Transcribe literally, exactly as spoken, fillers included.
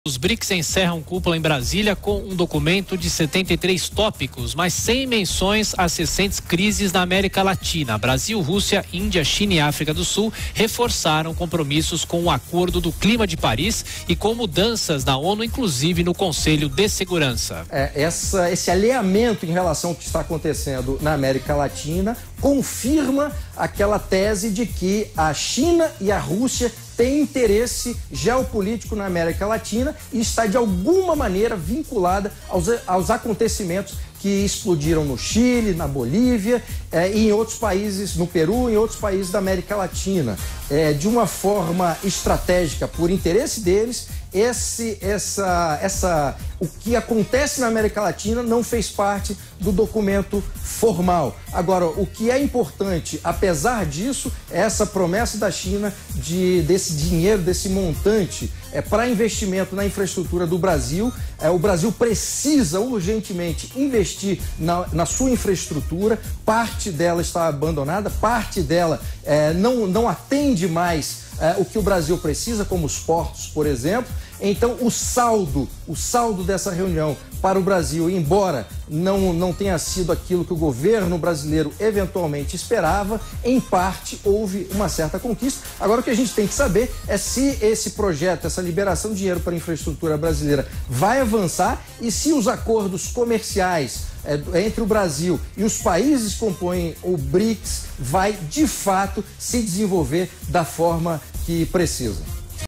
Os BRICS encerram cúpula em Brasília com um documento de setenta e três tópicos, mas sem menções às recentes crises na América Latina. Brasil, Rússia, Índia, China e África do Sul reforçaram compromissos com o Acordo do Clima de Paris e com mudanças na ONU, inclusive no Conselho de Segurança. É, essa, esse alinhamento em relação ao que está acontecendo na América Latina confirma aquela tese de que a China e a Rússia tem interesse geopolítico na América Latina e está de alguma maneira vinculada aos, aos acontecimentos que explodiram no Chile, na Bolívia eh, e em outros países, no Peru e em outros países da América Latina. Eh, de uma forma estratégica, por interesse deles, esse, essa, essa, o que acontece na América Latina não fez parte do documento formal. Agora, o que é importante, apesar disso, é essa promessa da China de, desse dinheiro, desse montante é, para investimento na infraestrutura do Brasil. É, o Brasil precisa urgentemente investir na, na sua infraestrutura. Parte dela está abandonada, parte dela é, não, não atende mais é, o que o Brasil precisa, como os portos, por exemplo. Então, o saldo, o saldo dessa reunião para o Brasil, embora não, não tenha sido aquilo que o governo brasileiro eventualmente esperava, em parte houve uma certa conquista. Agora, o que a gente tem que saber é se esse projeto, essa liberação de dinheiro para a infraestrutura brasileira vai avançar e se os acordos comerciais é, entre o Brasil e os países que compõem o BRICS vai, de fato, se desenvolver da forma que precisa.